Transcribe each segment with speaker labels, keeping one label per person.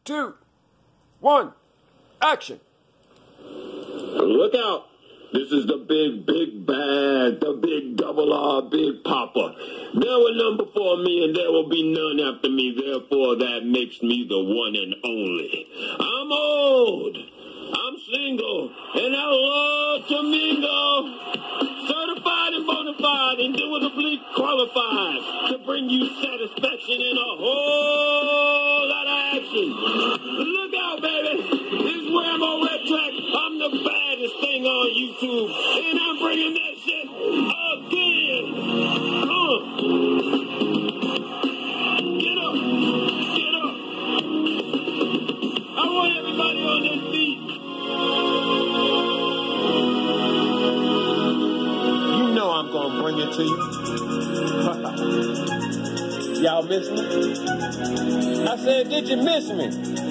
Speaker 1: 2, 1, action.
Speaker 2: Look out. This is the big bad, the big double R, Big Papa. There were none before me, and there will be none after me. Therefore, that makes me the one and only. I'm old. I'm single, and I love to mingle. Certified and bona fide, indubitably qualified to bring you satisfaction and a whole lot of action. Look out, baby. This is Rambo Red Track. I'm the baddest thing on YouTube, and I'm bringing that shit again. Get up. Get up. I want everybody on their feet.
Speaker 1: You know I'm gonna bring it to you. Y'all miss me? I said, did you miss me?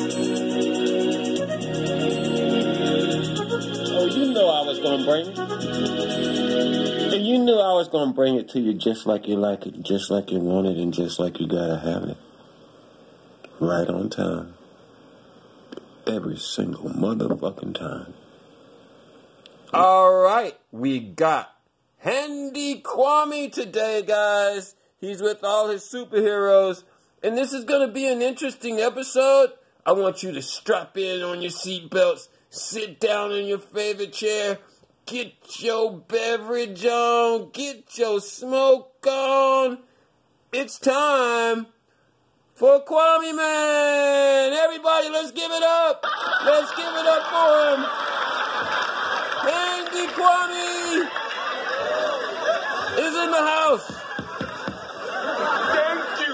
Speaker 1: Oh, you know I was gonna bring it. And you knew I was gonna bring it to you just like you like it, just like you want it, and just like you gotta have it. Right on time. Every single motherfucking time. All right, we got Handy Kwame today, guys. He's with all his superheroes, and this is going to be an interesting episode. I want you to strap in on your seatbelts, sit down in your favorite chair, get your beverage on, get your smoke on. It's time for Kwame Man. Everybody, let's give it up. Let's give it up for him. Handy Kwame is in the house.
Speaker 3: Thank you.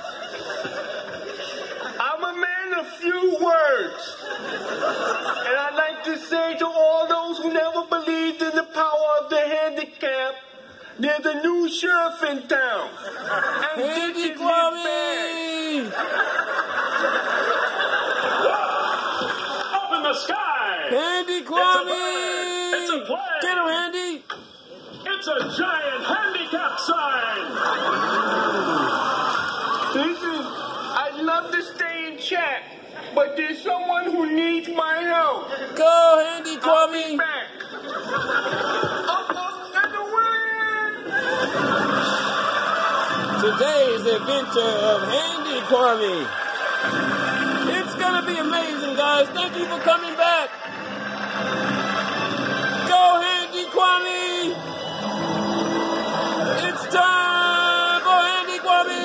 Speaker 3: I'm a man of few words. And I'd like to say to all those who never believed in the power of the handicap, there's a new sheriff in town. And
Speaker 1: Handy Kwame!
Speaker 3: Up in the sky!
Speaker 1: Handy Kwame!
Speaker 3: It's a plane!
Speaker 1: Get him, Handy!
Speaker 3: It's a giant handicap sign! Listen, I'd love to stay and chat, but there's someone who needs my help.
Speaker 1: Go, Handy
Speaker 3: I'll be
Speaker 1: Kwame!
Speaker 3: back. Up and away!
Speaker 1: Today's adventure of Handy Kwame. It's gonna be amazing, guys. Thank you for coming back. Go, Handy Kwame! It's time for Handy Kwame!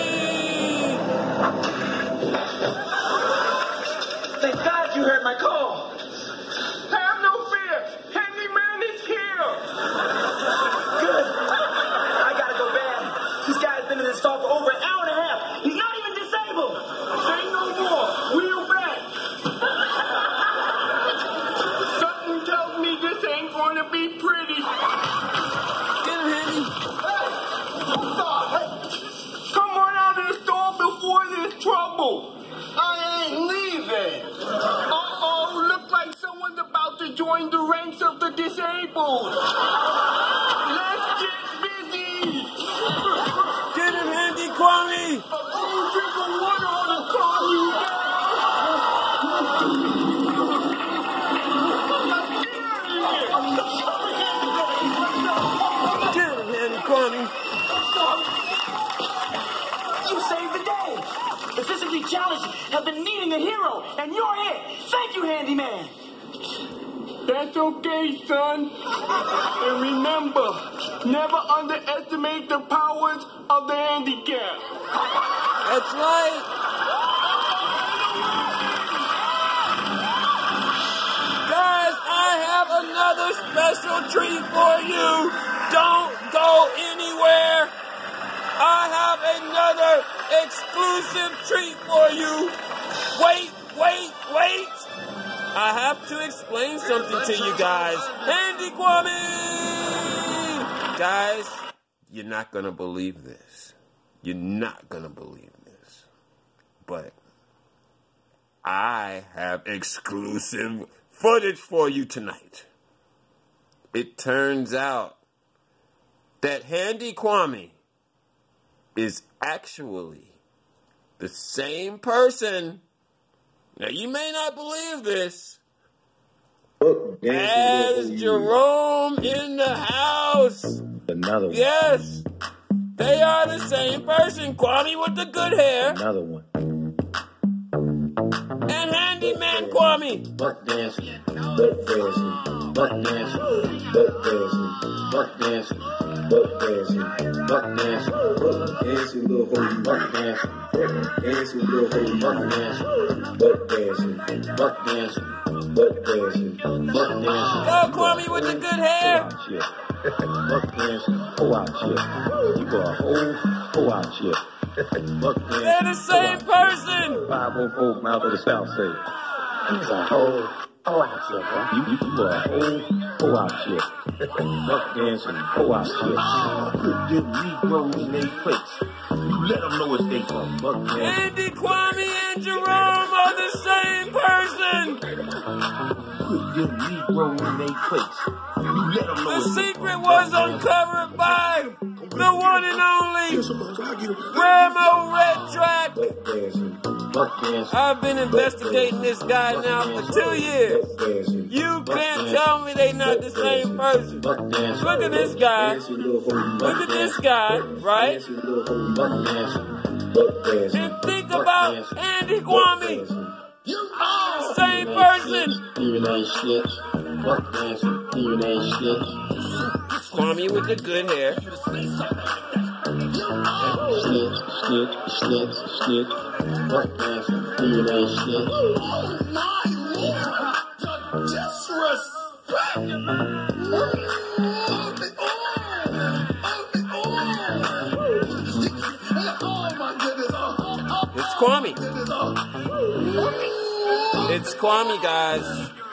Speaker 3: Thank God you heard my call. Have no fear. Handyman is here. Good. I gotta go bad. This guy's been in this stall for over an hour and a half. He's not even disabled. Say no more. Wheel back. Something tells me this ain't going to be pretty.
Speaker 1: Get him, Handy!
Speaker 3: Come on out of the store before there's trouble. I ain't leaving. Uh-oh, look like someone's about to join the ranks of the disabled. Let's get busy.
Speaker 1: Get him, Handy Kwame!
Speaker 3: A cool drink of water ought to calm you down.
Speaker 1: Get him, Handy Kwame!
Speaker 4: You saved the day. The physically challenged have been needing a hero, and you're it. Thank you, Handyman.
Speaker 3: That's okay, son. And remember, never underestimate the powers of the handicap.
Speaker 1: That's right! Guys, I have another special treat for you. Don't go anywhere. I have another exclusive treat for you. Wait. I have to explain something to you guys. Handy Kwame! Guys, you're not going to believe this. You're not going to believe this. But I have exclusive footage for you tonight. It turns out that Handy Kwame is actually the same person Now, you may not believe this.
Speaker 5: As
Speaker 1: Jerome in the house.
Speaker 5: Another one.
Speaker 1: Yes. They are the same person. Kwame with the good hair.
Speaker 5: Another one.
Speaker 1: And Handyman Kwame.
Speaker 5: Buck dancing. Buck dancing. Buck dancing. Buck dancing. Buck dancing. Buck dancing. Buck dancing. Buck dancing. Little holy buck dancing. Dancing little holy buck dancing. Buck dancing. Buck dancing. Buck dancing. Buck dancing.
Speaker 1: Go Kwame with the good hair.
Speaker 5: Buck dancing. Pull out shit. You got a whole pull out shit. Buck dancing.
Speaker 1: They're the same person.
Speaker 5: 504 mouth of the South Side. He's a whole pull out shit, bro. You got a whole pull out shit. Buck dancing. Pull out shit. Put them Negroes in their place. You let them know it's they from. Buck dancing.
Speaker 1: Andy Kwame and Jerome are the same person.
Speaker 5: Put them Negroes in their place. You let them know
Speaker 1: The
Speaker 5: it's they
Speaker 1: secret was uncovered by the one and only Ramo Red Track.
Speaker 5: Buck dancing. Buck dancing.
Speaker 1: I've been investigating this guy now for 2 years. You can't tell me they not the same person.
Speaker 5: Buck dancing.
Speaker 1: Look at this guy. Look at this guy, right?
Speaker 5: Buck dancing. Buck dancing.
Speaker 1: And think about Andy Kwame. Same person.
Speaker 5: Even ain't shit. Buck dancing. Even ain't shit.
Speaker 1: Kwame with the good hair.
Speaker 5: Snitch, snitch, snitch, snitch. Buck dancing. Even ain't shit.
Speaker 1: It's Kwame. It's Kwame, guys.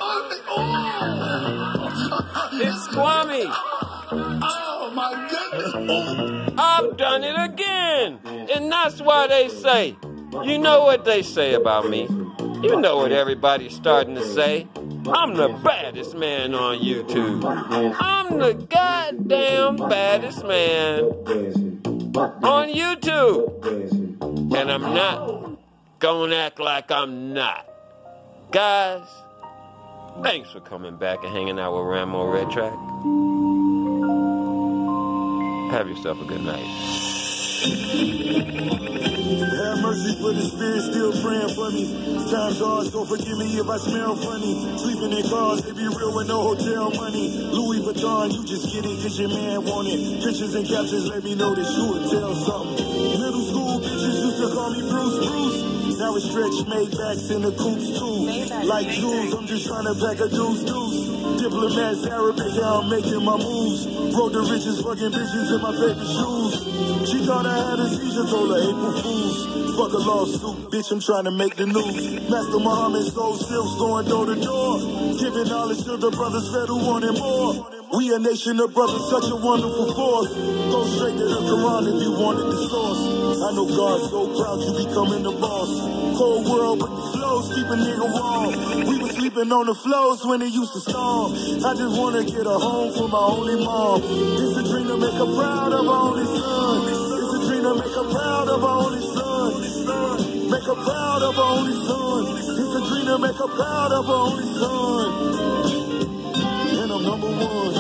Speaker 1: It's Kwame.
Speaker 6: Oh my goodness.
Speaker 1: I've done it again. And that's why they say, you know what they say about me. You know what everybody's starting to say. I'm the baddest man on YouTube. I'm the goddamn baddest man on YouTube. And I'm not gonna act like I'm not. Guys, thanks for coming back and hanging out with Ramo Red Track. Have yourself a good night.
Speaker 6: Have mercy for the spirit still praying for me. Times hard, so forgive me if I smell funny. Sleeping in cars, they be real with no hotel money. Louis Vuitton, you just get it cause your man want it. Pictures and captions let me know that you would tell something. Middle school bitches used to call me Bruce. Now it's stretch made backs in the coops too. Like jewels, I'm just trying to pack a deuce. Diplomats, Arabic, yeah, I'm making my moves. Rode the richest fucking bitches in my favorite shoes. She thought I had a seizure, told her April Fools. Fuck a lawsuit, bitch, I'm trying to make the news. Master Muhammad sold silks going door to door. Giving knowledge to the brothers fed who wanted more. We a nation of brothers, such a wonderful force. Go straight to the Quran if you wanted the source. I know God's so proud you becoming the boss. Cold world, but the flows keep a nigga warm. We was sleeping on the flows when it used to storm. I just wanna get a home for my only mom. It's a dream to make her proud of her only son. It's a dream to make her proud of her only son. Make her proud of her only son. It's a dream to make her proud of her only son. And I'm number one.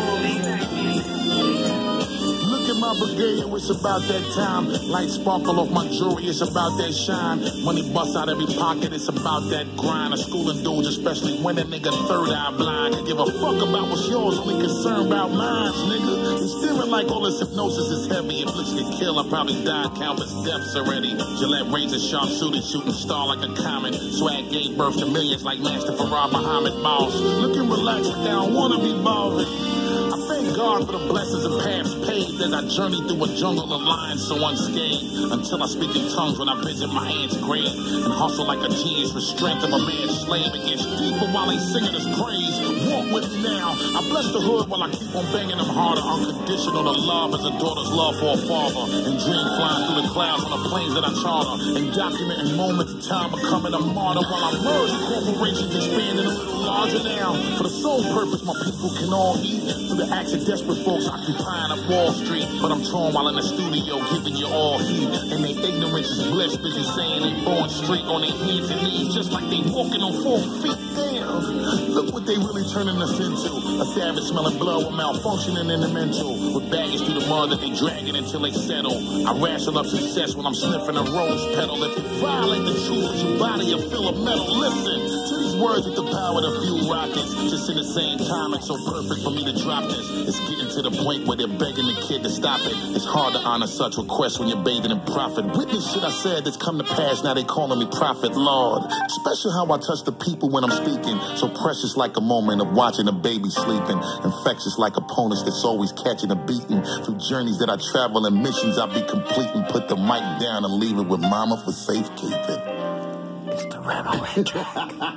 Speaker 6: Look at my brigade, it's about that time. Light sparkle off my jewelry, it's about that shine. Money bust out every pocket, it's about that grind. A schooling dudes, especially when that nigga third eye blind. Can give a fuck about what's yours, only concerned about mine, nigga. And stealing like all this hypnosis is heavy. If looks get killed, I probably died countless deaths already. Gillette razor sharp shooting star like a comet. Swag gave birth to millions like Master Farah Muhammad Boss. Looking relaxed like I don't wanna be bothered. I thank God for the blessings and paths paved as I journey through a jungle of lions so unscathed. Until I speak in tongues when I visit my aunt's grave and hustle like a genius for strength of a man's slave against people while they singing his praise. Walk with me now. I bless the hood while I keep on banging them harder. Unconditional to love as a daughter's love for a father. And dream flying through the clouds on the planes that I charter. And documenting moments of time becoming a martyr while I merge corporations expanding a little larger now. For the sole purpose my people can all eat. Through the acts of Desperate folks occupying up Wall Street, but I'm torn while in the studio giving you all heat. And their ignorance is bliss, busy saying they born straight on their hands and knees, just like they walking on 4 feet. Damn, look what they really turning us into. A savage smelling blood with malfunctioning in the mental, with baggage through the mud that they dragging until they settle. I ration up success when I'm sniffing a rose petal. If you violate the truth with your body, you feel a metal. Listen to these words with the power to fuel rockets. Just in the same time, it's so perfect for me to drop this. It's getting to the point where they're begging the kid to stop it. It's hard to honor such requests when you're bathing in profit. Witness shit I said that's come to pass, now they calling me prophet, Lord. Special how I touch the people when I'm speaking. So precious like a moment of watching a baby sleeping. Infectious like opponents that's always catching a beating. Through journeys that I travel and missions I be completing. Put the mic down and leave it with mama for safekeeping.
Speaker 1: It's the Ramo track.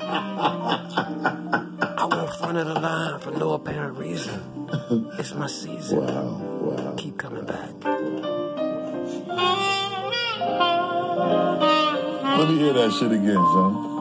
Speaker 1: I won't front of the line for no apparent reason. It's my season.
Speaker 6: Wow.
Speaker 1: Keep coming back.
Speaker 6: Let me hear that shit again, son.